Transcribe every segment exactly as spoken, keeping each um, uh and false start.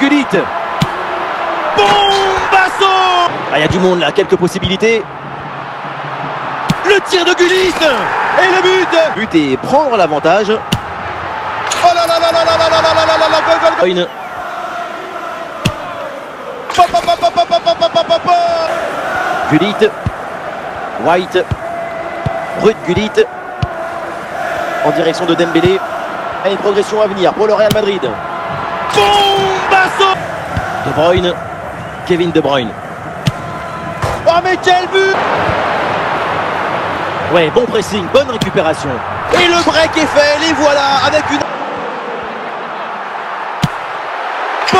Gullit. Bombasso. Ah, il y a du monde là, quelques possibilités. Le tir de Gullit. Et le but. But et prendre l'avantage. Oh là là là là là là là là là là là, goal, goal, goal. Une. Pa, pa, pa, pa, pa, pa, pa, pa, pa, pa. Gullit. White. Ruud Gullit. En direction de Dembélé. Et une progression à venir pour le Real Madrid. Bombasso. De Bruyne. Kevin De Bruyne. Oh mais quel but. Ouais, bon pressing, bonne récupération. Et le break est fait, les voilà avec une... Bon.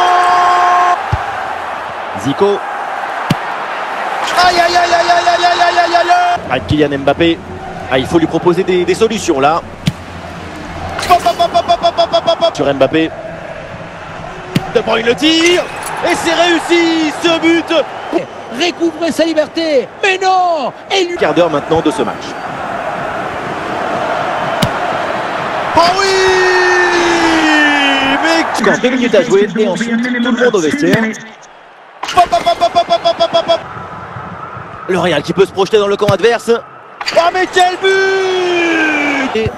Zico. Aïe aïe aïe aïe aïe aïe aïe aïe aïe aïe. Ah, Kylian Mbappé. Ah, il faut lui proposer des, des solutions là. Pa, pa, pa, pa, pa, pa, pa, pa, pa. Sur Mbappé. De Bruyne le tire. Et c'est réussi ce but. Recouvrer sa liberté, mais non. Et lui... Quart d'heure maintenant de ce match. Oh oui. Mais... Encore deux minutes à jouer et ensuite tout le monde au vestiaire. Pa, pa, pa, pa, pa, pa, pa, pa, pa. Le Real qui peut se projeter dans le camp adverse. Oh mais quel but. Et...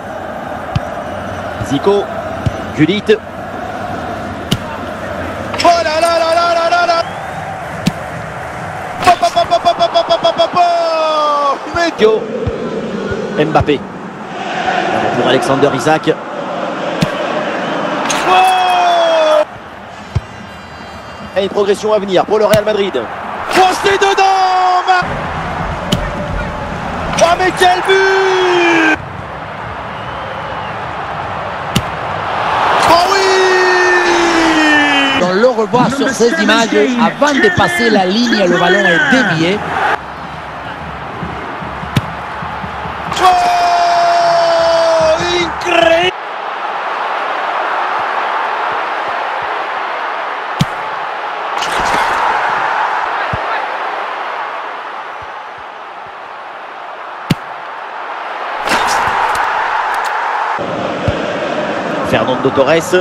Zico. Gullit. Oh là là là là là là là. Pa, pa, pa, pa, pa, pa, pa, pa, pa, pa. Mais... Yo. Mbappé. Pour Alexander Isaac. Oh. Et une progression à venir pour le Real Madrid. Oh c'est dedans ma... Oh mais quel but. Oh oui. On le revoit sur ces images. Avant de passer la ligne, le ballon est dévié. Oh incroyable. Fernando Torres.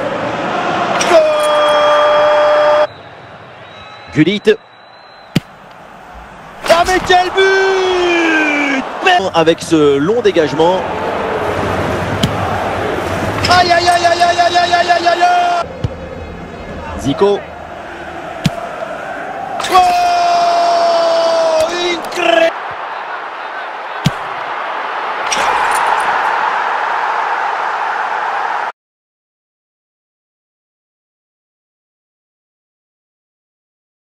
Gullit. Ah mais quel but. Avec ce long dégagement. Aïe aïe aïe aïe aïe aïe aïe aïe aïe aïe. Zico. Oh.